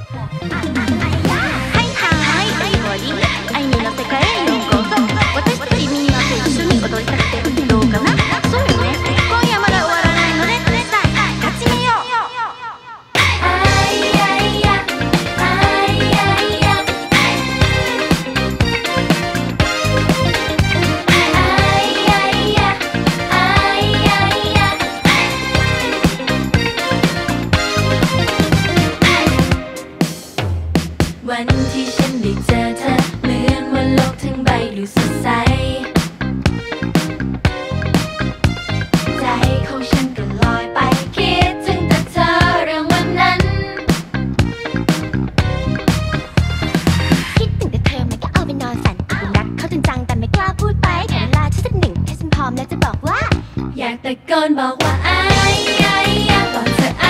วันที่ฉันได้เจอเธอเหมือนว่าโลกทั้งใบดูสดใสใจของฉันก็ลอยไปคิดถึงแต่เธอเรื่องวันนั้นคิดถึงแต่เธอมันก็เอาไปนอนฝันรักเขาจริงจังแต่ไม่กล้าพูดไปขอเวลาฉันสักหนึ่งให้ฉันพร้อมแล้วจะบอกว่าอยากตะโกนบอกว่าบอกเธอ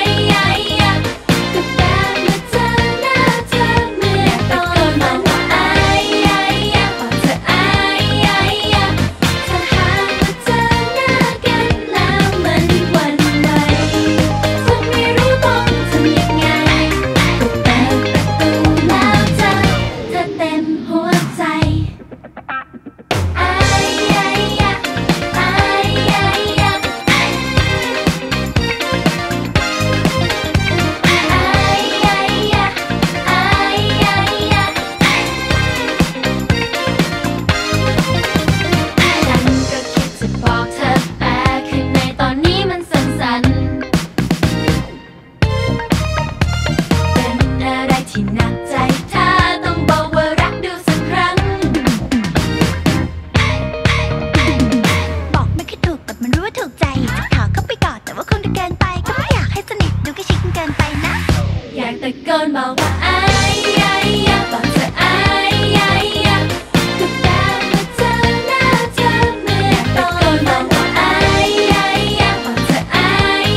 ที่หนักใจถ้าต้องบอกว่ารักดูสักครั้งบอกไม่ค่อยถูกแต่มันรู้ว่าถูกใจจะขอเข้าไปกอดแต่ว่าคงจะเกินไปก็ไม่อยากให้สนิทดูใกล้ชิดเกินไปนะอยากตะโกนบอกว่าบอกเธอก็แค่มาเจอหน้าเธอเมื่อตอนบอกว่าบอกเธอถ้าหาก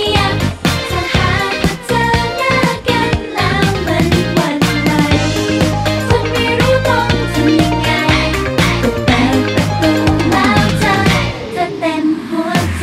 ว่าเจอหน้ากันแล้วมันหวั่นไหวฉันไม่รู้ต้องทำยังไงก็เปิดประตูแล้วเธอเต็มหัวใจ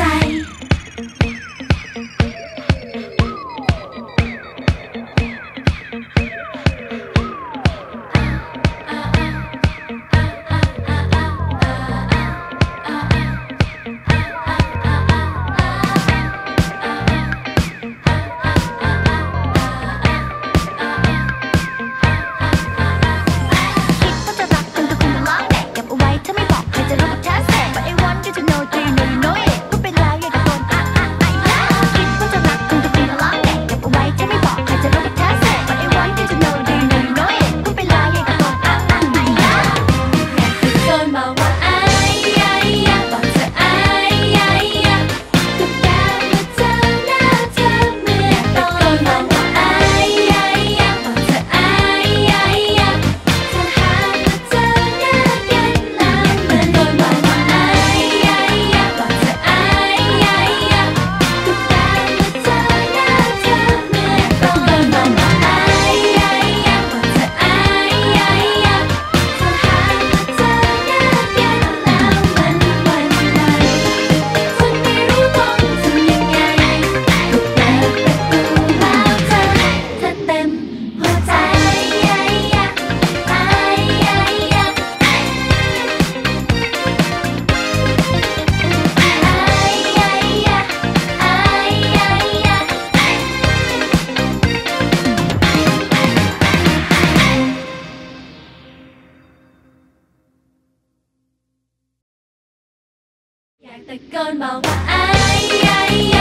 อยากตะโกนบอกว่า